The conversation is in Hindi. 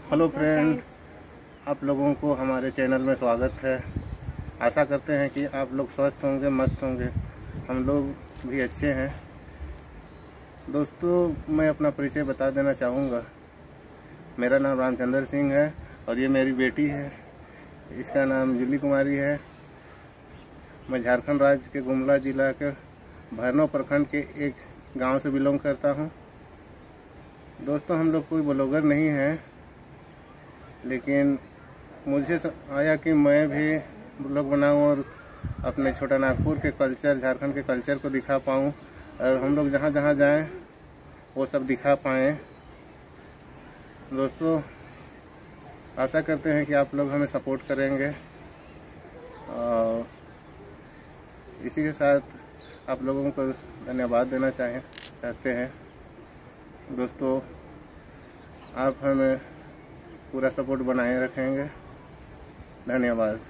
हेलो फ्रेंड, आप लोगों को हमारे चैनल में स्वागत है। आशा करते हैं कि आप लोग स्वस्थ होंगे, मस्त होंगे। हम लोग भी अच्छे हैं। दोस्तों, मैं अपना परिचय बता देना चाहूँगा। मेरा नाम रामचंद्र सिंह है और ये मेरी बेटी है। इसका नाम जूली कुमारी है। मैं झारखंड राज्य के गुमला जिला के भरनो प्रखंड के एक गांव से बिलोंग करता हूं। दोस्तों, हम लोग कोई ब्लॉगर नहीं है, लेकिन मुझे आया कि मैं भी ब्लॉग बनाऊं और अपने छोटा नागपुर के कल्चर, झारखंड के कल्चर को दिखा पाऊं और हम लोग जहां जहां जाएं वो सब दिखा पाएं। दोस्तों, आशा करते हैं कि आप लोग हमें सपोर्ट करेंगे और इसी के साथ आप लोगों को धन्यवाद देना चाहते हैं। दोस्तों, आप हमें पूरा सपोर्ट बनाए रखेंगे। धन्यवाद।